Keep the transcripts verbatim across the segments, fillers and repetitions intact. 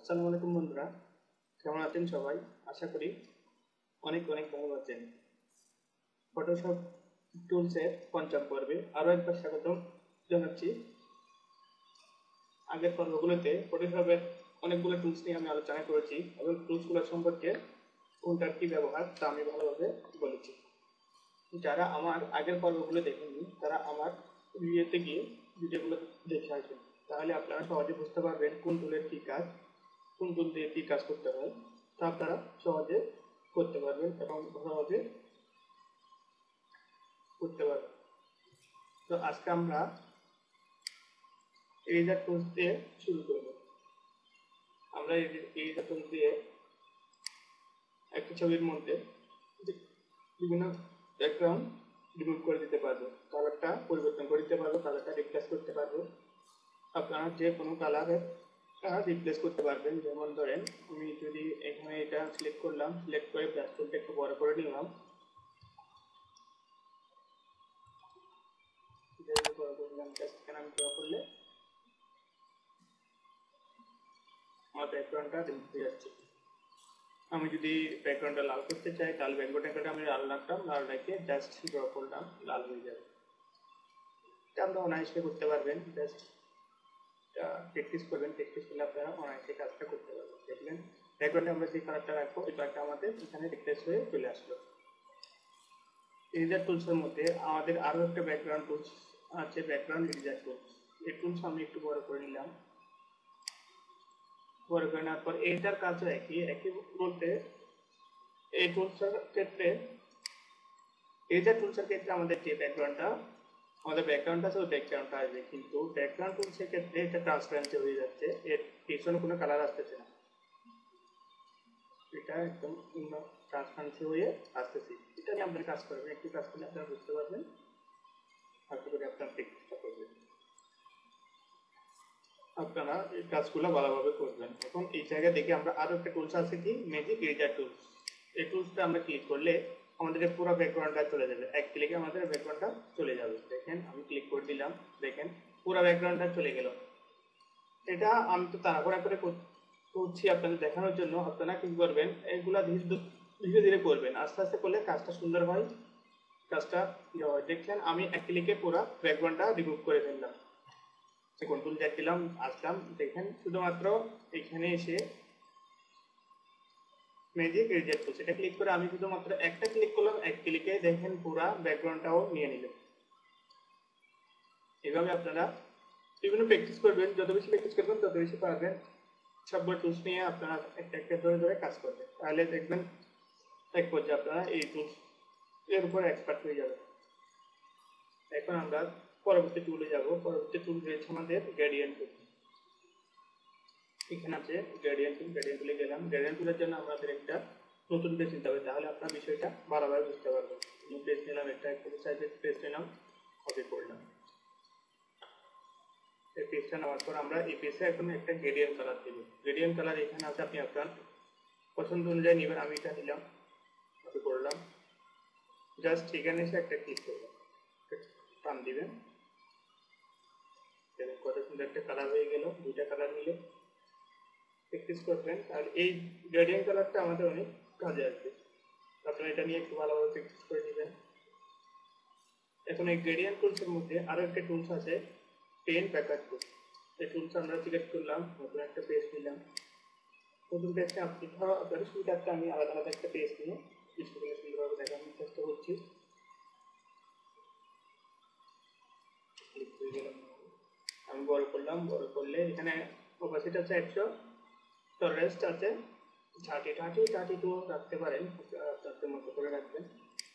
আসসালামু আলাইকুম বন্ধুরা, কেমন আছেন সবাই? আশা করি অনেক অনেক ভালো আছেন। ফটোশপ টুলসের পঞ্চম পর্বে আরও একবার স্বাগতম জানাচ্ছি। আগের পর্বগুলোতে ফটোশপের অনেকগুলো টুলস নিয়ে আমি আলোচনা করেছি এবং টুলসগুলো সম্পর্কে কোনটার কী ব্যবহার তা আমি ভালোভাবে বলেছি। যারা আমার আগের পর্বগুলো দেখেননি তারা আমার ভিডিওতে গিয়ে ভিডিওগুলো দেখে আসবেন, তাহলে আপনারা সহজে বুঝতে পারবেন কোন টুলের কী কাজ, কোন টুল দিয়ে কী কাজ করতে হয়, তা আপনারা সহজে করতে পারবেন এবং ভালোভাবে করতে পারবেন। তো আজকে আমরা এরেজার টুলস দিয়ে শুরু করব। আমরা এরেজার টুলস দিয়ে একটা ছবির মধ্যে বিভিন্ন ব্যাকগ্রাউন্ড রিমুভ করে দিতে পারবো, কালারটা পরিবর্তন করে দিতে পারবো, কালারটা রিপ্লেস করতে পারবো। আপনারা যে কোনো কালারের রিপ্লেস করতে পারবেন। যেমন ধরেন আমি যদি এখানে এটা সিলেক্ট করলাম, সিলেক্ট করে ব্রাশ টুলটা একটু বড় করে নিলাম, বড় করলাম, এখানে আমি ড্র করলে আমার ব্যাকগ্রাউন্ডটা রিমুভ হয়ে যাচ্ছে। আমি যদি ব্যাকগ্রাউন্ডটা লাল করতে চাই তাহলে ব্যাকগ্রাউন্ডটা আমি লাল রাখলাম, লাল রেখে জাস্ট ড্র করলাম, লাল হয়ে যাবে। এটা আমরা অনায়াসে করতে পারবেন, জাস্ট প্র্যাকটিস করবেন, প্র্যাকটিস করলে আপনারা অনায়াসে কাজটা করতে পারবেন। দেখলেন ব্যাকগ্রাউন্ডে আমরা যে কালারটা রাখবো ওই কালারটা আমাদের এখানে রিপ্লেস হয়ে চলে আসলো। এরেজার টুলসের মধ্যে আমাদের আরও একটা ব্যাকগ্রাউন্ড টুলস আছে, ব্যাকগ্রাউন্ড এরেজার টুলস। এই টুলস আমি একটু বড় করে নিলাম, বড় করে নেওয়ার পর এইটার কাজও একই একই বলতে এই টুলসের ক্ষেত্রে এরেজার টুলসের ক্ষেত্রে আমাদের যে ব্যাকগ্রাউন্ডটা আমাদের ব্যাকগ্রাউন্ড আছে ওই ব্যাকগ্রাউন্ডটা আসবে, কিন্তু ব্যাকগ্রাউন্ড টুলসের ক্ষেত্রে এটা ট্রান্সপারেন্সি হয়ে যাচ্ছে, এর পিছনে কোনো কালার আসতেছে না, এটা একদম ট্রান্সপারেন্সি হয়ে আসতেছে। এটা নিয়ে আপনারা কাজ করবেন, একটু কাজ করলে আপনারা বুঝতে পারবেন, আশা করি আপনারা প্র্যাকটিসটা করবেন, আপনারা এই কাজগুলো ভালোভাবে করবেন। এখন এই জায়গায় দেখে আমরা আরও একটা টুলস আছে কি, ম্যাজিক এরেজার টুলস। এই টুলসটা আমরা ক্লিক করলে আমাদের পুরো ব্যাকগ্রাউন্ডটা চলে যাবে, এক ক্লিকে আমাদের ব্যাকগ্রাউন্ডটা চলে যাবে। দেখেন আমি ক্লিক করে দিলাম, দেখেন পুরো ব্যাকগ্রাউন্ডটা চলে গেল। এটা আমি তো তাড়াহুড়া করে করছি আপনাদের দেখানোর জন্য, আপনারা কি করবেন এগুলা ধীরে ধীরে করবেন, আস্তে আস্তে করলে কাজটা সুন্দর হয়, কাজটা হয়। দেখছেন আমি এক ক্লিকে পুরো ব্যাকগ্রাউন্ডটা রিমুভ করে ফেললাম। কন্ট্রোল জ্যাড দিলাম, আসলাম, দেখেন শুধুমাত্র এখানে এসে ম্যাজিক এরেজার টুলস এটা ক্লিক করে আমি শুধুমাত্র একটা ক্লিক করলাম, এক ক্লিকে দেখেন পুরো ব্যাকগ্রাউন্ডটাও নিয়ে নিল। এভাবে আপনারা বিভিন্ন প্র্যাকটিস করবেন, যত বেশি প্র্যাকটিস করবেন তত বেশি পারবেন। সবগুলো টুলস নিয়ে আপনারা একটা একটা ধরে ধরে কাজ করবেন, তাহলে দেখবেন এক পর্যায়ে আপনারা এই টুলস এর উপর এক্সপার্ট হয়ে যাবেন। এখন আমরা পরবর্তী টুলে যাব। পরবর্তী টুল রয়েছে আমাদের গ্রেডিয়েন্ট টুল। এখানে আছে গ্রেডিয়েন্ট টুল, গ্রেডিয়েন্ট টুলে গেলাম। গ্রেডিয়েন্ট টুলের জন্য আমাদের একটা নতুন পেজ নিতে হবে, তাহলে আপনার বিষয়টা ভালোভাবে বুঝতে পারবেন। নতুন পেজ নিলাম, একটা একটু সাইজের পেজ নিলাম, কপি করলাম। এই পেজটা নেওয়ার পর আমরা এই পেজে এখন একটা গ্রেডিয়েন্ট কালার দেব। গ্রেডিয়েন্ট কালার এখানে আছে, আপনি আপনার পছন্দ অনুযায়ী নেবেন। আমি এটা নিলাম, কপি করলাম, জাস্ট এখানে এসে একটা ক্লিক করলাম, টান দিবেন, কত সুন্দর একটা কালার হয়ে গেল। দুইটা কালার মিলে প্র্যাকটিস করবেন, আর এই গ্রেডিয়েন্ট কালারটা আমাদের অনেক কাজে আসবে। আপনারা এটা নিয়ে একটু ভালোভাবে প্র্যাকটিস করে নেবেন। এখন এই গ্রেডিয়েন্ট টুলসের মধ্যে আরো একটা টুলস আছে, পেন প্যাকার টুল। এই টুলস আমরা সিলেক্ট করলাম, নতুন একটা পেজ নিলাম। নতুন পেজটা আপনি আপনাদের সুবিধার্থে আমি আলাদা আলাদা একটা পেজ নিয়ে বিষয়গুলো সুন্দরভাবে দেখানোর চেষ্টা করছি। আমি বড় করলাম, বড় করলে এখানে অপাসিটি আছে একশো, টলারেন্স আছে থার্টি থার্টি থার্টি টু রাখতে পারেন, আপনাদের মতো করে রাখবেন।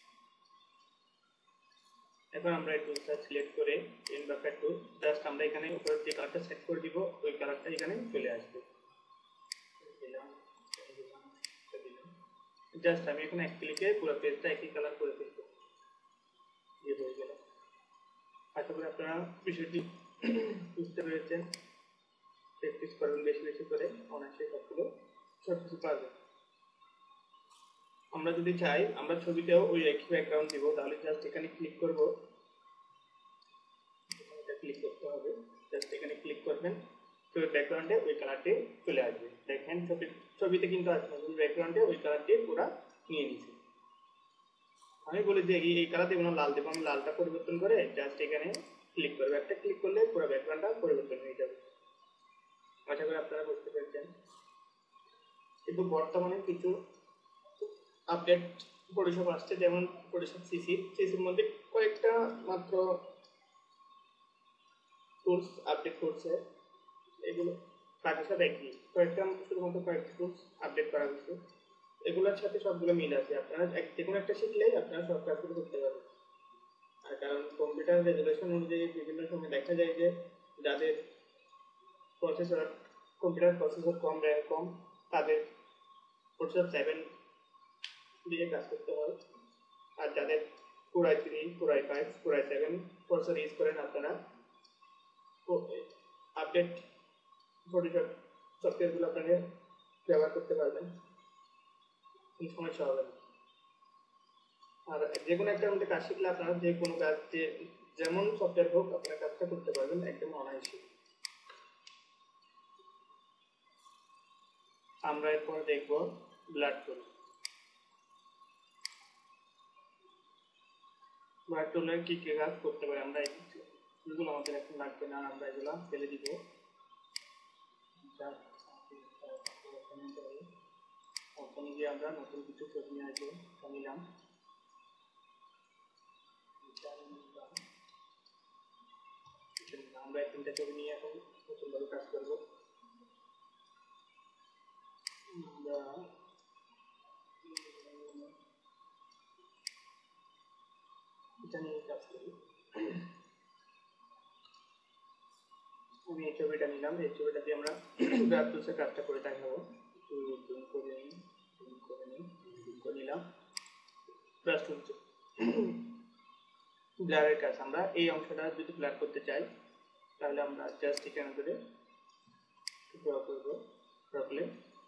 এখন আমরা এই টুলসটা সিলেক্ট করে পেন প্যাকার টুল, জাস্ট আমরা এখানে উপরে যে কালারটা সেট করে দিব ওই কালারটা এখানে চলে আসবে। জাস্ট আমি এখানে এক ক্লিকে পুরো পেজটা একই কালার করে ফেলবো, ইয়ে হয়ে গেল। আশা করি আপনারা বিষয়টি বুঝতে পেরেছেন। প্র্যাকটিস করবেন বেশি বেশি করে, অনায়াসে সবগুলো সব কিছু পারবেন। আমরা যদি চাই আমরা ছবিতেও ওই একই ব্যাকগ্রাউন্ড দিব, তাহলে জাস্ট এখানে ক্লিক করব, এটা ক্লিক করতে হবে, জাস্ট এখানে ক্লিক করবেন, তো ব্যাকগ্রাউন্ডে ওই কালারটি চলে আসবে। দেখেন ছবি ছবিতে কিন্তু আসবে ব্যাকগ্রাউন্ডে ওই কালারটি পুরো নিয়ে নিছে। আমি বলি যে এই কালার দেবো না, লাল দেবো, আমি লালটা পরিবর্তন করে জাস্ট এখানে ক্লিক করবো, একটা ক্লিক করলে পুরো ব্যাকগ্রাউন্ডটা পরিবর্তন হয়ে যাবে। আশা করি আপনারা বুঝতে পেরেছেন। কিন্তু বর্তমানে কিছু আপডেট ফটোশপ আসছে, যেমন ফটোশপ সিসি সিসির মধ্যে কয়েকটা মাত্র টুলস আপডেট করছে, এগুলো বাকি সব একই, কয়েকটা শুধুমাত্র কয়েকটা টুলস আপডেট করা হয়েছে, এগুলোর সাথে সবগুলো মিল আছে। আপনারা যে কোনো একটা শিখলেই আপনারা সব কাজগুলো করতে পারবেন। আর কারণ কম্পিউটার রেজুলেশন অনুযায়ী বিভিন্ন সময় দেখা যায় যে যাদের প্রসেসর কম্পিউটার প্রসেসর কম, র্যাম কম, তাদের ফটোশপ সেভেন দিয়ে কাজ করতে হয়। আর যাদের core i three, core i five, core i seven processor use করেন, আপনারা আপডেট ফটোশপ সফটওয়্যারগুলো আপনারা ব্যবহার করতে পারবেন, কোনো সমস্যা হবে না। আর যে কোনো একটা মধ্যে কাজ শিখলে আপনারা যে কোনো কাজ, যে যেমন সফটওয়্যার হোক, আপনারা কাজটা করতে পারবেন একদম অনায়াসে। আমরা এরপর দেখব ব্লাড টুল। ব্লাড টুলে কি কি কাজ করতে পারি আমরা, এগুলো আমাদের এখন লাগবে না, আমরা এগুলো ফেলে দিব। ওখানে গিয়ে আমরা নতুন কিছু ছবি নিয়ে আসবো, নিলাম আমরা এই তিনটা ছবি নিয়ে এখন নতুনভাবে কাজ করবো। আমরা এটা নিয়ে কাজ করি। আমি এই ছবিটা নিলাম, এই ছবিটা দিয়ে আমরা ব্রাশ টুলসে কাজটা করে দেখাবো। জুম করে নিই, জুম করে নিই, জুম করে নিলাম। ব্রাশ টুলস ব্লারের কাজ, আমরা এই অংশটা যদি ব্লার করতে চাই তাহলে আমরা জাস্ট এখানে করে ড্র করবো, ড্র করলে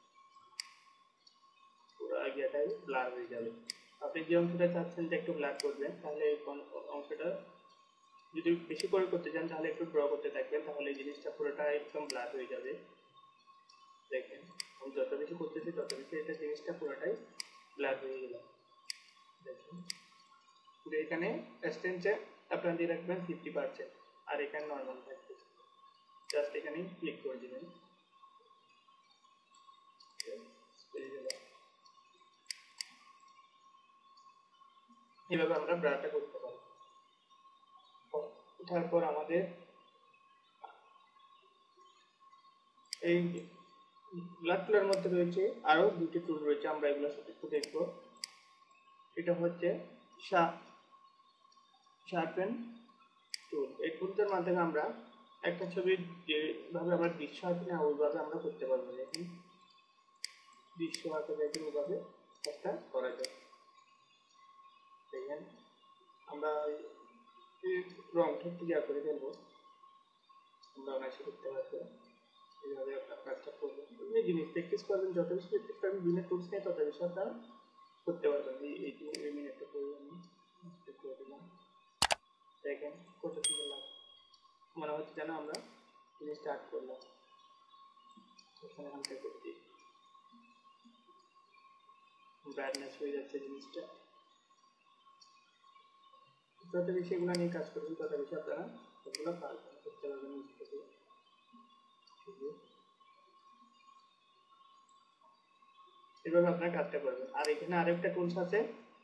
পুরো আইডিয়াটাই ব্লার হয়ে যাবে। আপনি যে অংশটা চাচ্ছেন যে একটু ব্লার করবেন, তাহলে এই অংশটা যদি বেশি করে করতে চান তাহলে একটু ড্র করতে থাকবেন, তাহলে এই জিনিসটা পুরোটা একদম ব্লার হয়ে যাবে। দেখেন আমি যত বেশি করতেছি তত বেশি এটা জিনিসটা পুরোটাই ব্লার হয়ে গেল। দেখুন পুরো এখানে এক্সটেন্সে আপনারা দিয়ে রাখবেন ফিফটি পার্সেন্ট, আর এখানে নর্মাল থাকবে। জাস্ট এখানে ক্লিক করে দিবেন, এভাবে আমরা ব্লারটা করতে পারি। তারপর আমাদের এই ব্লাড টুলের মধ্যে রয়েছে আরো দুটি টুল রয়েছে, আমরা এগুলো একটু দেখব। এটা হচ্ছে শার্পেন টুল। এই টুলটার মাধ্যমে আমরা একটা ছবির যেভাবে আমরা দৃশ্য আঁকি না, ওইভাবে আমরা করতে পারবো। দেখুন দৃশ্য আঁকা যায়, ওইভাবে একটা করা যায়। দেখেন আমরা রংটা ক্লিয়ার করে ফেলবো, আমরা অনায়াসে করতে পারবো। এইভাবে আপনার কাজটা করবেন, বিভিন্ন জিনিস প্র্যাকটিস করবেন, যত বেশি প্র্যাকটিস করবেন বিভিন্ন টুলস নিয়ে তত বেশি আপনারা করতে পারবেন। এই এই মিনিটটা করে আমি করে দিলাম। দেখেন কত সুন্দর লাগে, মনে হচ্ছে যেন আমরা জিনিস স্টার্ট করলাম। এখানে হালকা করে দিই, ব্রাইটনেস হয়ে যাচ্ছে জিনিসটা। যত বেশি এগুলো নিয়ে কাজ করবেন তত বেশি আপনারা এগুলো পারবেন করতে পারবেন নিজ থেকে। এভাবে আপনারা কাজটা করবেন। আর এখানে আরেকটা টুলস আছে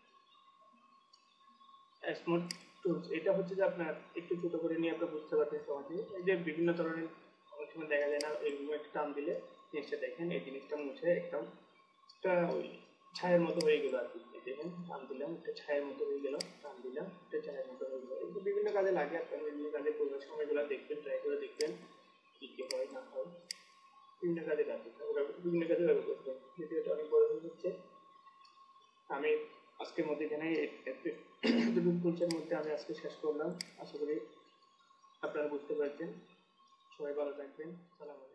স্মুথ টুলস। এটা হচ্ছে যে আপনার একটু ছোট করে নিয়ে আপনি বুঝতে পারবেন সহজে। এই যে বিভিন্ন ধরনের অনেক সময় দেখা যায় না, এরকম একটু টান দিলে জিনিসটা দেখেন এই জিনিসটা মুছে একদম একটা ওই ছায়ের মতো হয়ে গেল আর কি। দেখেন টান দিলাম একটা ছায়ের মতো হয়ে গেল, টান দিলাম একটা ছায়ের মতো হয়ে গেল। এগুলো বিভিন্ন কাজে লাগে, আপনারা বিভিন্ন কাজে করবার সময়গুলো দেখবেন, ট্রাই করে দেখবেন কি কি হয় না হয়। বিভিন্ন কাজে লাগে, ওরা বিভিন্ন কাজে ব্যবহার করবেন। ভিডিওটা অনেক বড় হয়ে যাচ্ছে, আমি আজকের মধ্যে এখানে দুটো টুলসের মধ্যে আমি আজকে শেষ করলাম। আশা করি আপনারা বুঝতে পারছেন। সবাই ভালো থাকবেন। সালাম আলাইকুম।